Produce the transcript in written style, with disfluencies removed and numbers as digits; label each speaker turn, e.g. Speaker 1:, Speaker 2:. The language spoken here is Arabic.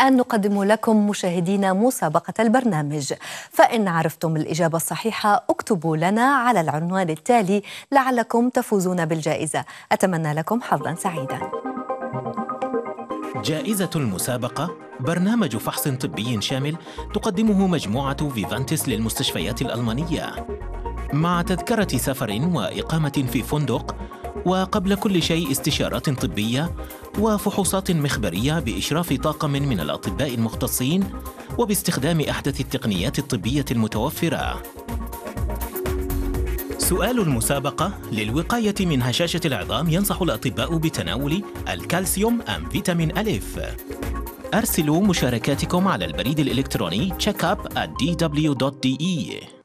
Speaker 1: والآن نقدم لكم مشاهدينا مسابقة البرنامج، فإن عرفتم الإجابة الصحيحة اكتبوا لنا على العنوان التالي لعلكم تفوزون بالجائزة. أتمنى لكم حظا سعيدا.
Speaker 2: جائزة المسابقة برنامج فحص طبي شامل تقدمه مجموعة فيفانتس للمستشفيات الألمانية، مع تذكرة سفر وإقامة في فندق، وقبل كل شيء استشارات طبية وفحوصات مخبرية بإشراف طاقم من الأطباء المختصين وباستخدام أحدث التقنيات الطبية المتوفرة. سؤال المسابقة: للوقاية من هشاشة العظام ينصح الأطباء بتناول الكالسيوم أم فيتامين ألف؟ أرسلوا مشاركاتكم على البريد الإلكتروني checkup@dw.de.